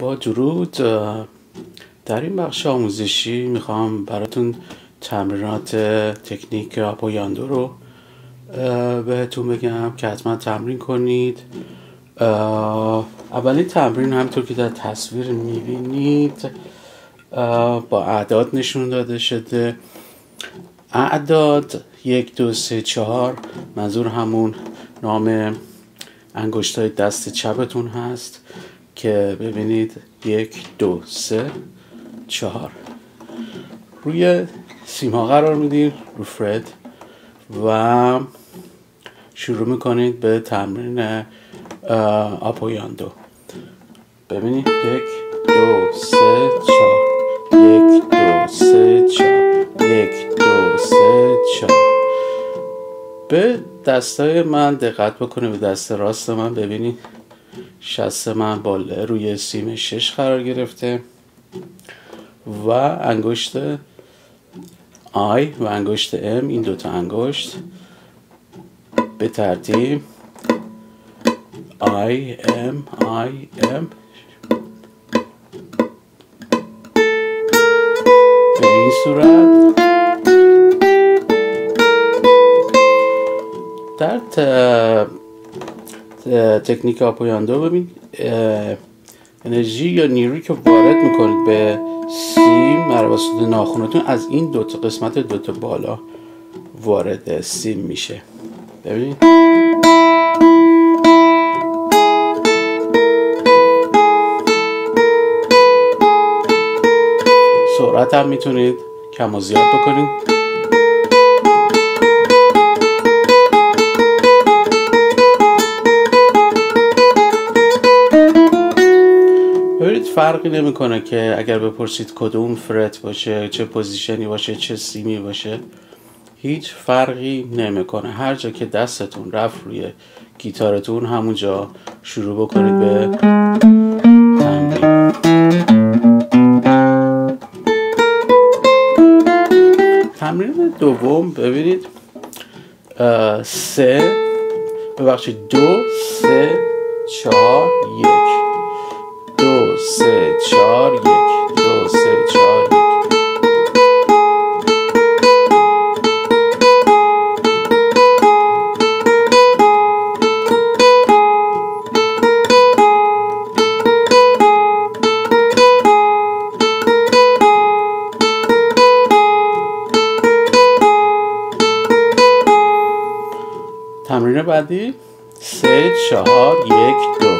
با درود. در این بخش آموزشی میخوام براتون تمرینات تکنیک آپویاندو رو بهتون بگم که حتما تمرین کنید. اولین تمرین همطور که در تصویر میبینید با اعداد نشون داده شده. اعداد 1 2 3 4 منظور همون نام انگشتای دست چپتون هست که ببینید 1 2 3 4 روی سیم‌ها قرار میدید رو فرد و شروع میکنید به تمرین آپویاندو. ببینید 1 2 3 4 1 2 3 4 1 2 3 4. به دستای من دقت بکنید، به دست راست من ببینید شست من بالا روی سیم 6 قرار گرفته و انگشت آی و انگشت ام، این دوتا انگشت به ترتیب آی ام به این صورت. در تکنیک آپویاندو ببین انرژی یا نیرویی که وارد میکنید به سیم توسط ناخنتون از این دوتا قسمت دوتا بالا وارد سیم میشه. ببینید سرعت هم میتونید کم و زیاد بکنید. فرقی نمیکنه که اگر بپرسید کدوم فرت باشه، چه پوزیشنی باشه، چه سیمی باشه، هیچ فرقی نمیکنه. هر جا که دستتون رفت روی گیتارتون همونجا شروع بکنید به تمرین. تمرین دوم ببینید 2 3 4 1 2 3 4 1 2 3 4 1. تمرین بعدی 3 4 1 2.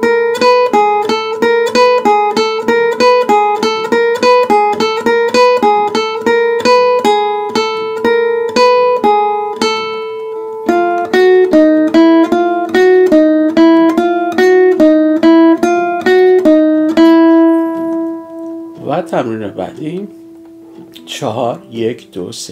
و تمرین بعدی 4 1 2 3.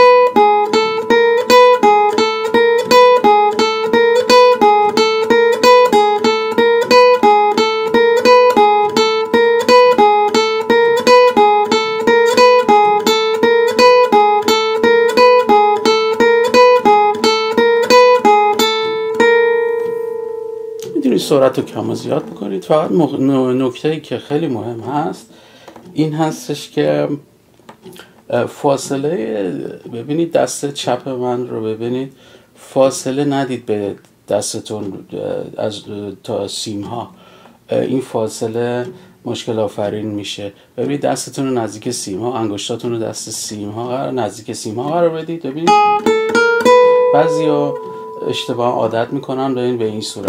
میتونید سرعت رو کم و زیاد بکنید. فقط نکته‌ای که خیلی مهم هست این هستش که فاصله، ببینید دست چپ من رو ببینید، فاصله ندید به دستتون از تا سیم ها. این فاصله مشکل آفرین میشه. ببینید دستتون رو نزدیک سیم ها، انگشتاتون رو دست سیم ها نزدیک سیم ها قرار بدید. ببینید بعضیا اشتباه عادت میکنن به این صورت.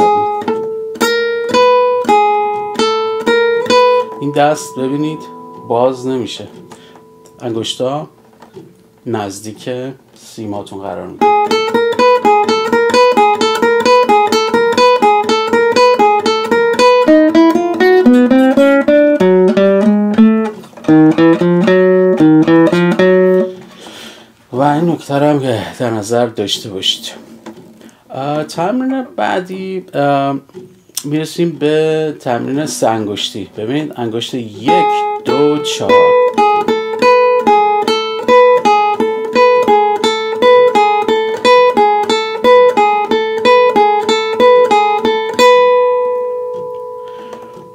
این دست ببینید باز نمیشه، انگشتا نزدیک سیماتون قرار میگیره. و این نکته رو هم که در نظر داشته باشید. تمرین بعدی میرسیم به تمرین 3 انگشتی. ببینید انگشت 1 2 4.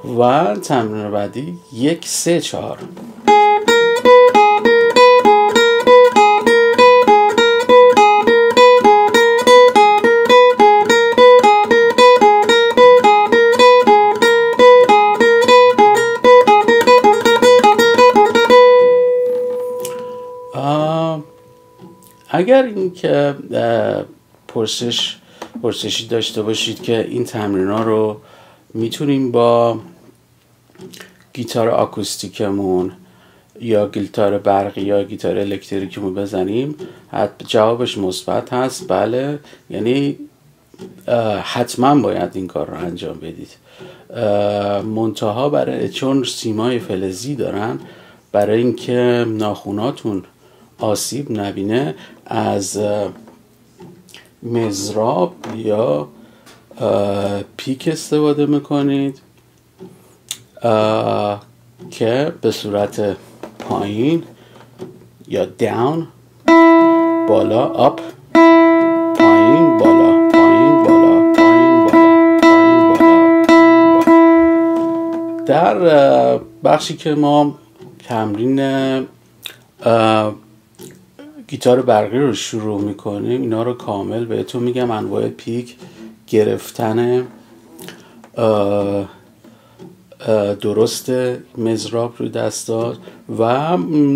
و تمرین بعدی 1 3 4. اگر این که پرسشی داشته باشید که این تمرین‌ها رو میتونیم با گیتار آکوستیکمون یا گیتار برقی یا گیتار الکتریکیمون بزنیم، جوابش مثبت هست. بله، یعنی حتما باید این کار رو انجام بدید. منتها چون سیمای فلزی دارن، برای اینکه ناخوناتون آسیب نبینه از مضراب یا پیک استفاده میکنید که به صورت پایین یا داون، بالا، اپ، پایین، بالا، پایین، بالا، پایین، بالا، پایین، بالا، بالا. در بخشی که ما تمرین گیتار برقی رو شروع میکنیم، اینا رو کامل بهتون میگم. انواع پیک، گرفتن درست مضراب روی دستات و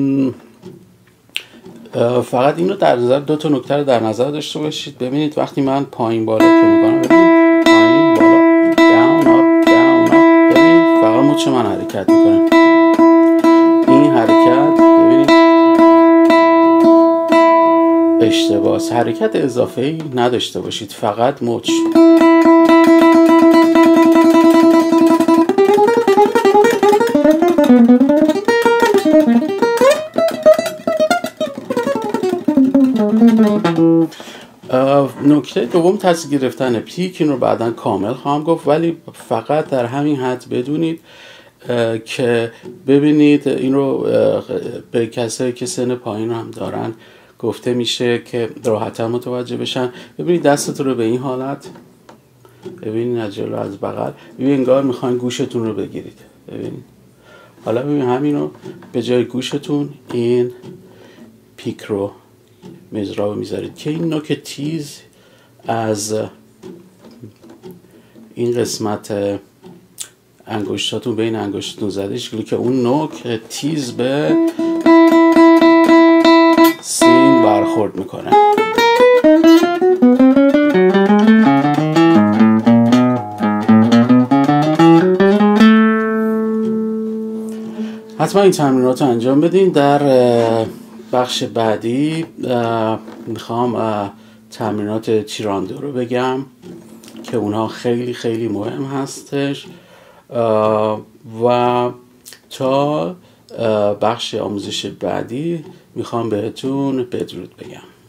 فقط اینو در نظر، 2 تا نکته رو در نظر داشته باشید. ببینید وقتی من پایین بالا که میکنم، ببینید پایین بالا، داون اپ، داون اپ، ببینید فقط مچ من حرکت میکنه. این حرکت ببینید اشتباس، حرکت اضافه‌ای نداشته باشید، فقط مچ. نکته دوم تصدیق گرفتن پیک، این رو بعداً کامل خواهم گفت، ولی فقط در همین حد بدونید که ببینید این رو به کسایی که سن پایین هم دارن گفته میشه که راحت‌تر متوجه بشن. ببینید دستتون رو به این حالت، ببینید از جلو از بغل، ببینید انگار میخواین گوشتون رو بگیرید. ببینید حالا ببینید همین رو به جای گوشتون این پیک رو مضراب میذارید که این نوک تیز از این قسمت انگشتاتون بین انگشتاتون زده شکلی که اون نوک تیز به سیم برخورد میکنه. حتما این تمرینات رو انجام بدین. در بخش بعدی میخوام تمرینات تیراندو رو بگم که اونها خیلی خیلی مهم هستش و تا بخش آموزش بعدی میخوام بهتون بدرود بگم.